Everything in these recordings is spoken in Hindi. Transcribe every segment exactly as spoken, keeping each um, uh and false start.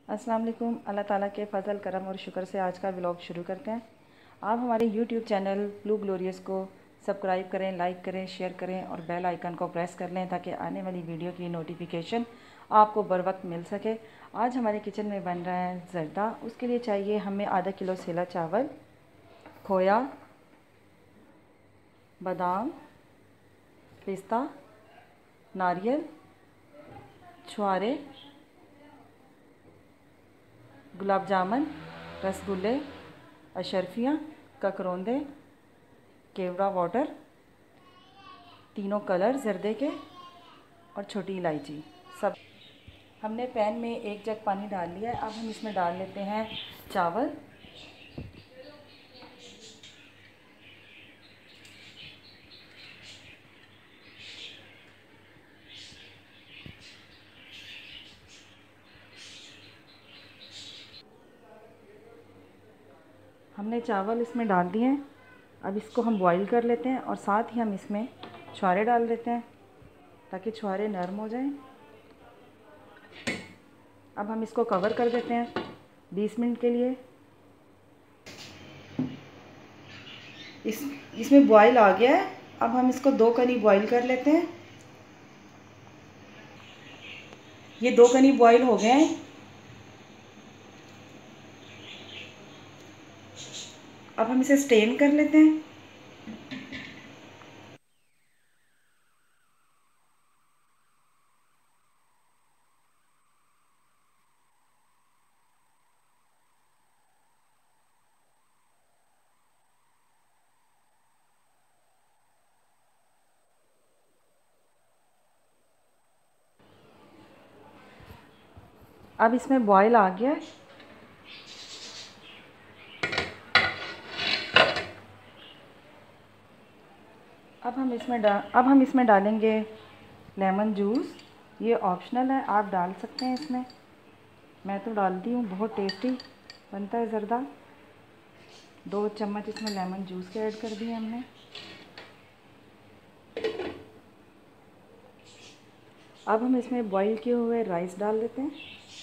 अस्सलाम वालेकुम। अल्लाह ताला के फ़ज़ल करम और शुक्र से आज का व्लॉग शुरू करते हैं। आप हमारे यूट्यूब चैनल ब्लू ग्लोरियस को सब्सक्राइब करें, लाइक करें, शेयर करें और बेल आइकन को प्रेस कर लें ताकि आने वाली वीडियो की नोटिफिकेशन आपको बर वक्त मिल सके। आज हमारे किचन में बन रहा है ज़र्दा। उसके लिए चाहिए हमें आधा किलो सेला चावल, खोया, बादाम, पिस्ता, नारियल, छुआरे, गुलाब जामुन, रसगुल्ले, अशरफियाँ, ककरौंदे, केवड़ा वाटर, तीनों कलर जर्दे के और छोटी इलायची सब। हमने पैन में एक जग पानी डाल लिया है। अब हम इसमें डाल लेते हैं चावल, हमने चावल इसमें डाल दिए हैं। अब इसको हम बॉईल कर लेते हैं और साथ ही हम इसमें छुहारे डाल देते हैं ताकि छुहारे नरम हो जाएं। अब हम इसको कवर कर देते हैं बीस मिनट के लिए। इस इसमें बॉईल आ गया है। अब हम इसको दो कनी बॉईल कर लेते हैं। ये दो कनी बॉईल हो गए हैं। अब हम इसे स्टेन कर लेते हैं। अब इसमें बॉईल आ गया है। अब हम इसमें डाल अब हम इसमें डालेंगे लेमन जूस। ये ऑप्शनल है, आप डाल सकते हैं इसमें। मैं तो डालती हूँ, बहुत टेस्टी बनता है ज़र्दा। दो चम्मच इसमें लेमन जूस के ऐड कर दिए हमने। अब हम इसमें बॉईल किए हुए राइस डाल देते हैं।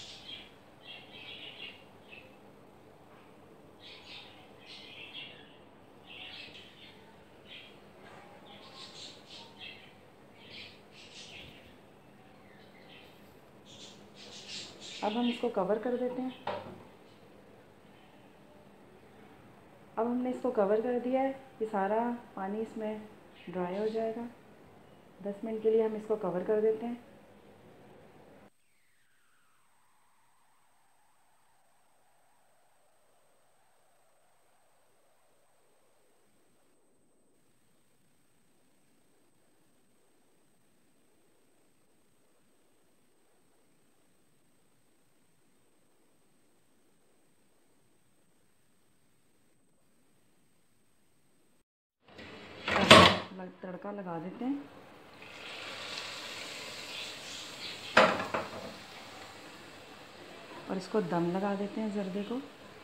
अब हम इसको कवर कर देते हैं। अब हमने इसको कवर कर दिया है। ये सारा पानी इसमें ड्राई हो जाएगा। दस मिनट के लिए हम इसको कवर कर देते हैं। तड़का लगा देते हैं। और इसको दम लगा देते हैं ज़र्दे को।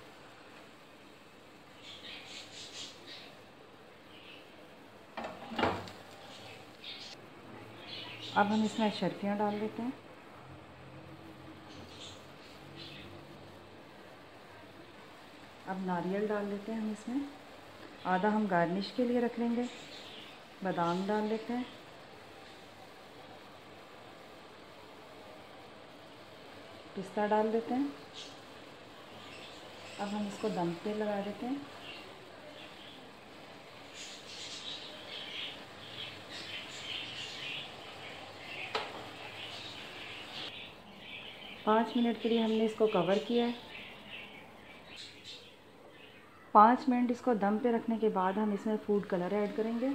अब हम इसमें शर्फियाँ डाल देते हैं। अब नारियल डाल देते हैं हम इसमें। आधा हम गार्निश के लिए रख लेंगे। बादाम डाल लेते हैं। पिस्ता डाल देते हैं। अब हम इसको दम पे लगा देते हैं। पाँच मिनट के लिए हमने इसको कवर किया है। पाँच मिनट इसको दम पे रखने के बाद हम इसमें फूड कलर ऐड करेंगे।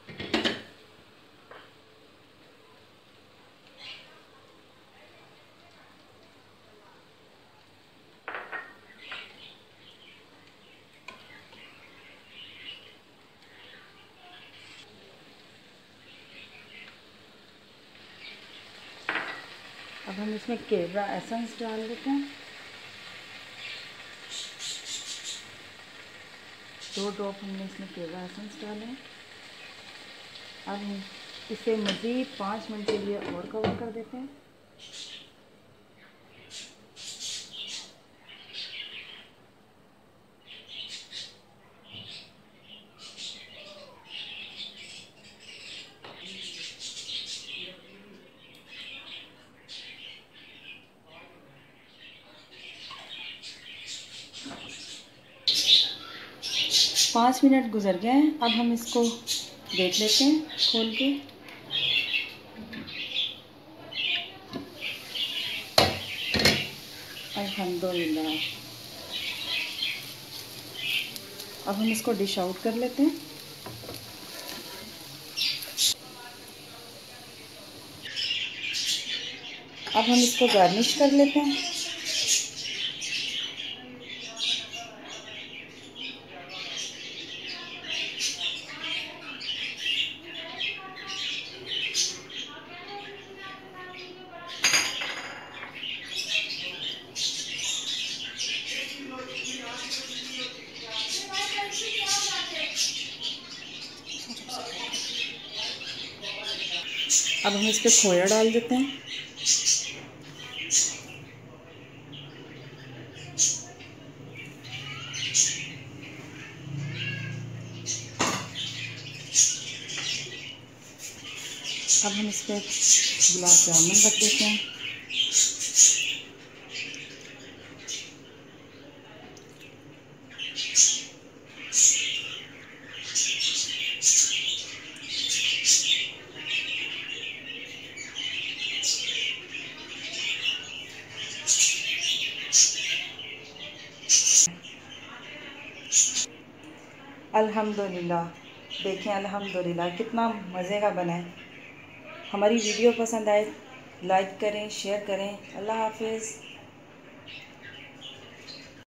अब हम इसमें केवड़ा एसेंस डाल देते हैं। दो ड्रॉप हमने इसमें केवड़ा एसेंस डाले हैं। अब हम इसे मज़ीद पाँच मिनट के लिए और कवर कर देते हैं। पाँच मिनट गुजर गए हैं। अब हम इसको देख लेते हैं खोल के। अल्हम्दुलिल्लाह। अब हम इसको डिश आउट कर लेते हैं। अब हम इसको गार्निश कर लेते हैं। अब हम इस पर खोया डाल देते हैं। अब हम इस पर गुलाब जामुन रख देते हैं। अल्हम्दुलिल्लाह, देखें अल्हम्दुलिल्लाह कितना मज़े का बना है। हमारी वीडियो पसंद आए लाइक करें, शेयर करें। अल्लाह हाफिज़।